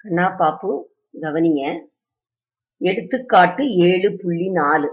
கண்ணா பாப்பு கவனிங்க. எடுத்துக்காட்டு 7.4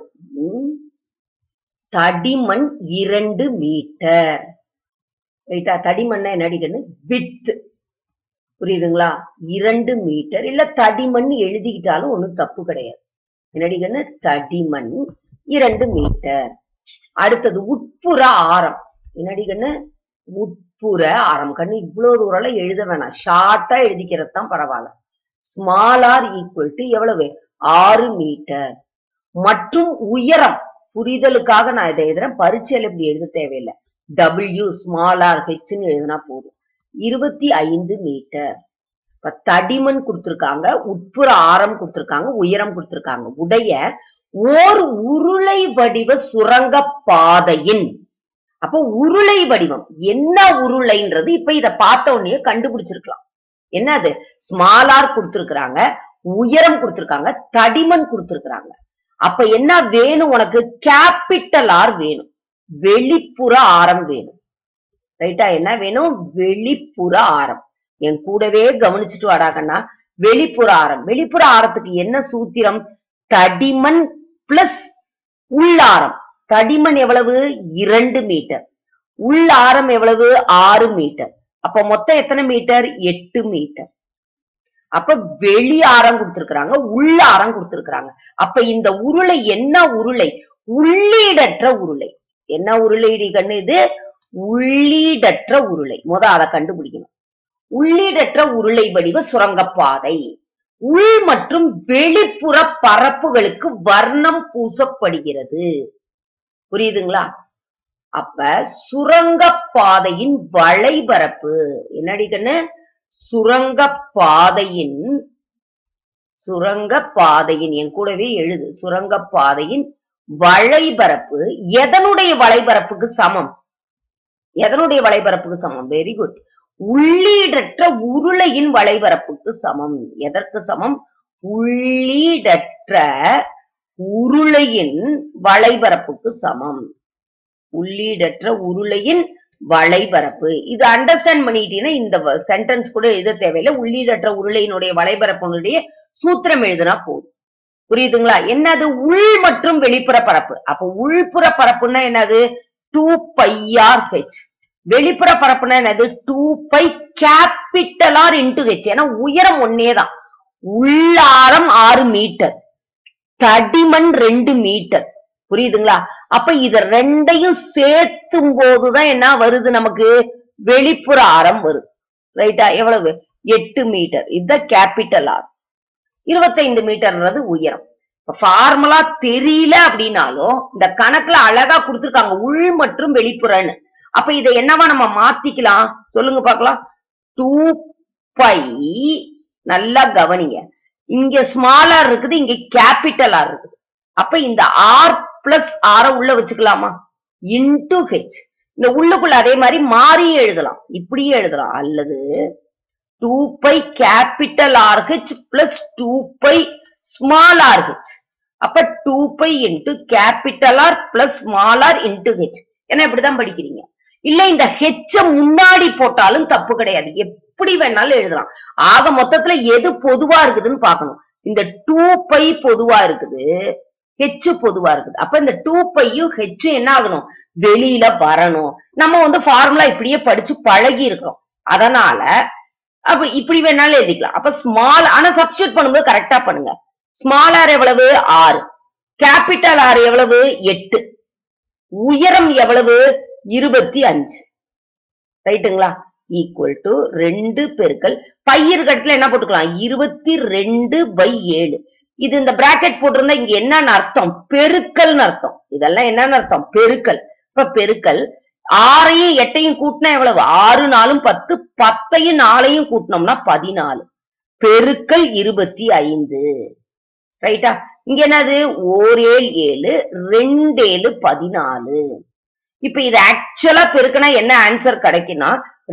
தடிமன் 2 மீட்டர். ரைட்டா? தடிமன்னா என்னடி கண்ணு? விட்த். புரியுதுங்களா? 2 மீட்டர் இல்ல தடிமன் எழுதிக்கிட்டாலும் ஒண்ணும் தப்பு கிடையாது. என்னடி கண்ணு? தடிமன் 2 மீட்டர். அடுத்தது உட்புற ஆரம். என்னடி கண்ணு? உட்புற ஆரம். கண்ணு இவ்வளவு தூரம் எழுத வேணாம், ஷார்ட்டா எழுதிக்கிறது தான் பரவாயில்ல. ஸ்மால் ஆர் ஈக்குவல் டு எவ்வளவு? 6 மீட்டர். மற்றும் உயரம், புரிதலுக்காக நான் இதை எழுதுறேன், பரீட்சையில இப்படி எழுத தேவையில்லை. W ஸ்மால் ஆர் ஹெச்ன்னு எழுதினா போதும். 25 மீட்டர். இப்ப தடிமன் கொடுத்திருக்காங்க, உட்புற ஆரம் கொடுத்திருக்காங்க, உயரம் கொடுத்திருக்காங்க. உடைய ஓர் உருளை வடிவ சுரங்க பாதையின், அப்போ உருளை வடிவம் என்ன உருளைன்றது இப்ப இத பார்த்த உடனே கண்டுபிடிச்சிருக்கலாம். என்னது? ஸ்மால் ஆர் கொடுத்திருக்கிறாங்க, உயரம் கொடுத்திருக்காங்க, தடிமன் கொடுத்திருக்கிறாங்க. அப்ப என்ன வேணும் உனக்கு? கேபிட்டல் ஆர் வேணும், வெளிப்புற ஆரம் வேணும். ரைட்டா? என்ன வேணும்? வெளிப்புற ஆரம். என் கூடவே கவனிச்சுட்டு வாடாகண்ணா. வெளிப்புற ஆரம். வெளிப்புற ஆரத்துக்கு என்ன சூத்திரம்? தடிமன் பிளஸ் உள்ளாரம். தடிமன் எவ்வளவு? 2 மீட்டர். உள்ளாரம் எவ்வளவு? 6 மீட்டர். அப்ப மொத்தம் எத்தனை மீட்டர்? 8 மீட்டர். அப்ப வெளி ஆரம் கொடுத்திருக்கிறாங்க, உள்ள ஆரம் கொடுத்திருக்கிறாங்க. அப்ப இந்த உருளை என்ன உருளை? உள்ளீடற்ற உருளை. என்ன உருளை கண்ணு இது? உள்ளீடற்ற உருளை. அதை கண்டுபிடிக்கணும். உள்ளீடற்ற உருளை வடிவ சுரங்கப்பாதை. உள் மற்றும் வெளிப்புற பரப்புகளுக்கு வர்ணம் பூசப்படுகிறது. புரியுதுங்களா? அப்ப சுரங்கப்பாதையின் வளைபரப்பு என்னடி கண்ணு? சுரங்கப்பாதையின் என் கூடவே எழுது. சுரங்கப்பாதையின் வளைபரப்பு எதனுடைய வளைபரப்புக்கு சமம்? எதனுடைய வளைபரப்புக்கு சமம்? Very good. உள்ளீடற்ற உருளையின் வளைபரப்புக்கு சமம். எதற்கு சமம்? உள்ளீடற்ற உருளையின் வளைபரப்புக்கு சமம். உள்ளீடற்ற உருளையின் வளைபரப்பு. இது அண்டர்ஸ்டாண்ட் பண்ணிட்டீங்கன்னா இந்த சென்டென்ஸ் கூட எழுத தேவையில்லை. உள்ளீடற்ற உருளையினுடைய வளைபரப்புடைய சூத்திரம் எழுதுனா போதும். புரியுதுங்களா? என்னது? உள் மற்றும் வெளிப்புற பரப்பு. அப்ப உள்புற பரப்புன்னா என்னது? 2πr/h. வெளிப்புற பரப்புனா என்னது? 2π கேபிட்டல் ஆர் இன்டு ஹெச். ஏன்னா உயரம் ஒன்னேதான். உள்ளாரம் 6 மீட்டர், தடிமன் 2 மீட்டர். புரியுதுங்களா? அப்ப இத ரெண்டையும் சேர்த்தும் போதுதான் என்ன வருது நமக்கு? வெளிப்புற ஆரம் வரும். ரைட்டா? எவ்வளவு? 8 மீட்டர். இது கேபிட்டல் ஆர். 25 மீட்டர்ன்றது உயரம். ஃபார்முலா தெரியல அப்படின்னாலும் இந்த கணக்குல அழகா கொடுத்திருக்காங்க உள் மற்றும் வெளிப்புறன்னு. அப்ப இதை என்னவா நம்ம மாத்திக்கலாம்? சொல்லுங்க பாக்கலாம். 2π. நல்லா கவனிங்க. இங்க ஸ்மால் ஆர் இருக்குது, இங்க கேபிட்டல் ஆர் இருக்குது. அப்ப இந்த ஆர் பிளஸ் ஆர உள்ள வச்சுக்கலாமா? Into H. இந்த உள்ளுக்குள்ள அதே மாதிரி மாறியே எழுதலாம், இப்படியே எழுதலாம். அல்லது 2π capital R H plus 2π small R H. அப்ப 2π into capital R plus small R into H. ஏன்னா இப்படிதான் படிக்கிறீங்க. இல்ல இந்த ஹெச்ச முன்னாடி போட்டாலும் தப்பு கிடையாது, எப்படி வேணாலும் எழுதலாம். ஆக மொத்தத்துல எது பொதுவா இருக்குதுன்னு பாக்கணும். இந்த 2π பொதுவா இருக்குது, ஹெச் பொதுவா இருக்குது. அப்ப இந்த 2πயும் ஹெச்சும் என்ன ஆகணும்? வெளியில வரணும். நம்ம ஃபார்முலா இப்படியே படிச்சு பழகி இருக்கிறோம். அதனால அப்ப இப்படி வேணாலும் எழுதிக்கலாம். அப்ப ஸ்மால், ஆனா சப்ஸ்டியூட் பண்ணும்போது கரெக்டா பண்ணுங்க. ஸ்மால் ஆர் எவ்வளவு? 6. கேபிட்டல் ஆர் எவ்வளவு? 8. உயரம் எவ்வளவு? 25. ரைட்டுங்களா? ஈக்குவல் டு 2 பெருக்கல் பையர் இடத்துல என்ன போட்டுக்கலாம்? 22/7. இது இந்த பிராக்கெட் போட்டிருந்தா இங்க என்னன்னு அர்த்தம்? பெருக்கல்னு அர்த்தம். இதெல்லாம் என்னன்னு அர்த்தம்? பெருக்கல். இப்ப பெருக்கல் 6ஐயும் 8ஐயும் கூட்டினா எவ்வளவு? 6 4 10. 10ஐயும் 4ஐயும் கூட்டினோம்னா 14. பெருக்கல் 25. ரைட்டா? இங்க என்னது? 1 7 2 7 14. இப்ப இது ஆக்சுவலா பெருக்கினா என்ன ஆன்சர் கிடைக்கும்னா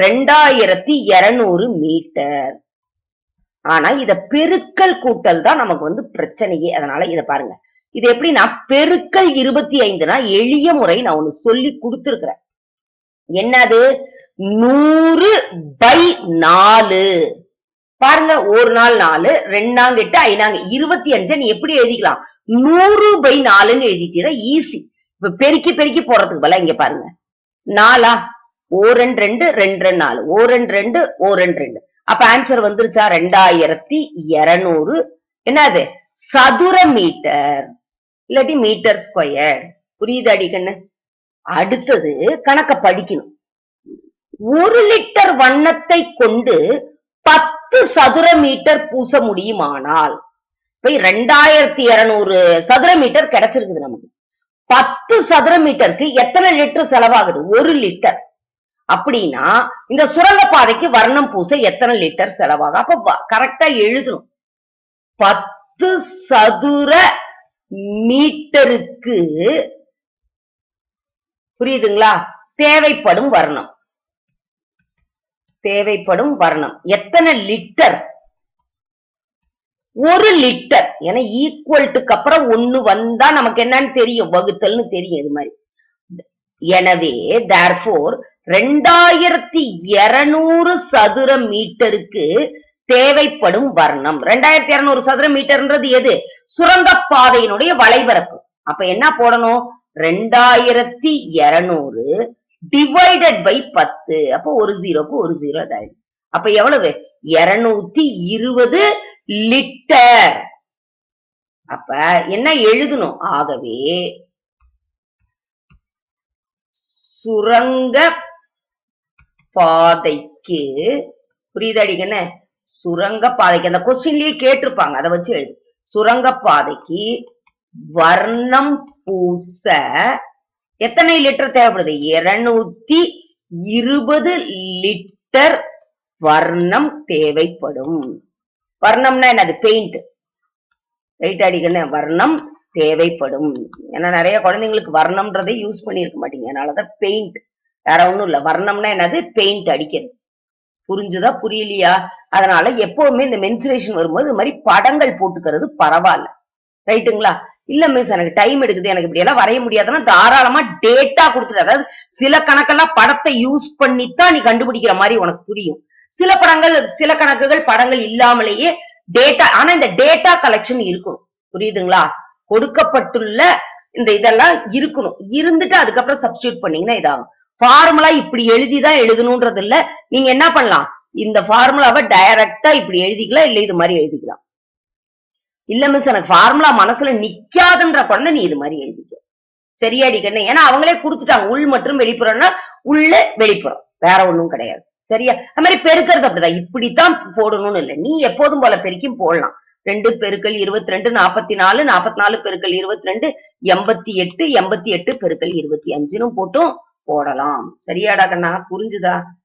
2200 மீட்டர். ஆனா இத பெருக்கல் கூட்டல் தான் நமக்கு பிரச்சனையே. அதனால இத பாருங்க. இது எப்படின்னா பெருக்கல் 25னா எளிய முறை நான் ஒண்ணு சொல்லி கொடுத்திருக்கிறேன். என்னது? 100/4. பாருங்க, ஒரு நாள் 4, 2 8 5 25 நீ எப்படி எழுதிக்கலாம்? 100/4ன்னு எழுதிட்டீங்கன்னா ஈஸி. இப்ப பெருக்கி பெருக்கி போடுறதுக்கு பதிலா இங்க பாருங்க. 4 2 2 4 2 2 அப்ப ஆன்சர் வந்துருச்சா? 2200 என்னது? சதுர மீட்டர் இல்லாட்டி மீட்டர் ஸ்கொயர். புரியுது அடிக்கண்ணு? அடுத்தது கணக்க படிக்கணும். 1 லிட்டர் வண்ணத்தை கொண்டு 10 சதுர மீட்டர் பூச முடியுமானால், இப்ப 2200 சதுர மீட்டர் கிடைச்சிருக்குது நமக்கு. 10 சதுர மீட்டருக்கு எத்தனை லிட்டர் செலவாகுது? 1 லிட்டர். அப்படின்னா இந்த சுரங்கப்பாதைக்கு வர்ணம் பூச எத்தனை லிட்டர் செலவாகும்? அப்ப கரெக்டா எழுதணும். 10 சதுர மீட்டருக்கு புரியுதுங்களா? தேவைப்படும் வர்ணம் எத்தனை லிட்டர்? 1 லிட்டர். ஏன்னா ஈக்குவல்ட்டுக்கு அப்புறம் 1 வந்தா நமக்கு என்னன்னு தெரியும், வகுத்தல்னு தெரியும். இது மாதிரி. எனவே therefore 2200 சதுர மீட்டருக்கு தேவைப்படும் வர்ணம். 2200 சதுர மீட்டர்ன்றது எது? சுரங்கப்பாதையினுடைய வளைபரப்பு. அப்ப என்ன போடணும்? 2200 டிவைடட் பை 10. அப்ப ஒரு ஜீரோக்கு ஒரு ஜீரோ அதாயிடும். அப்ப எவ்வளவு? 220 லிட்டர். அப்ப என்ன எழுதணும்? ஆகவே சுரங்க பாதைக்கு, புரியுதாடிக்கண்ணே? சுரங்க பாதைக்கு அந்த கொஸ்டின்லயே கேட்டிருப்பாங்க, அதை வச்சு எழுது. சுரங்க பாதைக்கு வர்ணம் பூச எத்தனை லிட்டர் தேவைப்படுது? 220 லிட்டர் வர்ணம் தேவைப்படும். வர்ணம்னா என்னது? பெயிண்ட். ரைட் அடிக்கண்ணே? வர்ணம் தேவைப்படும். ஏன்னா நிறைய குழந்தைங்களுக்கு வர்ணம்ன்றதை யூஸ் பண்ணிருக்க மாட்டீங்க, அதனாலதான் பெயிண்ட். வேற ஒண்ணும் இல்ல. வர்ணம்னா என்னது? பெயிண்ட் அடிக்கிறது. புரிஞ்சுதா புரியலையா? அதனால எப்பவுமே இந்த மென்சுரேஷன் வரும்போது இது மாதிரி படங்கள் போட்டுக்கிறது பரவாயில்ல. ரைட்டுங்களா? இல்ல மிஸ் எனக்கு டைம் எடுக்குது, எனக்கு இப்படி எல்லாம் வரைய முடியாதுன்னா தாராளமா டேட்டா கொடுத்துட்டு, அதாவது சில கணக்கெல்லாம் படத்தை யூஸ் பண்ணித்தான் நீ கண்டுபிடிக்கிற மாதிரி உனக்கு புரியும். சில கணக்குகள் படங்கள் இல்லாமலேயே டேட்டா. ஆனா இந்த டேட்டா கலெக்ஷன் இருக்கணும். புரியுதுங்களா? கொடுக்கப்பட்டுள்ள இந்த இதெல்லாம் இருக்கணும். இருந்துட்டு அதுக்கப்புறம் சப்ஸ்டியூட் பண்ணீங்கன்னா இதாகும். ஃபார்முலா இப்படி எழுதிதான் எழுதணும்ன்றது இல்ல. நீங்க என்ன பண்ணலாம்? இந்த ஃபார்முலாவை டைரக்டா இப்படி எழுதிக்கலாம், இல்ல இது மாதிரி எழுதிக்கலாம். இல்ல மிஸ் எனக்கு ஃபார்முலா மனசுல நிக்காதுன்ற குழந்தை நீ இது மாதிரி எழுதிக்க. சரியாடி கண்ணு? ஏன்னா அவங்களே கொடுத்துட்டாங்க, உள் மற்றும் வெளிப்புறம்னா உள்ள வெளிப்புறம், வேற ஒண்ணும் கிடையாது. சரியா? அது மாதிரி பெருக்கிறது அப்படிதான், இப்படித்தான் போடணும்னு இல்லை. நீ எப்போதும் போல பெருக்கியும் போடலாம். 2 பெருக்கல் 22 44, 44 பெருக்கல் 22 88, 88 பெருக்கல் 25 போட்டும் போடலாம். சரியாடா கண்ணா? புரிஞ்சுதா?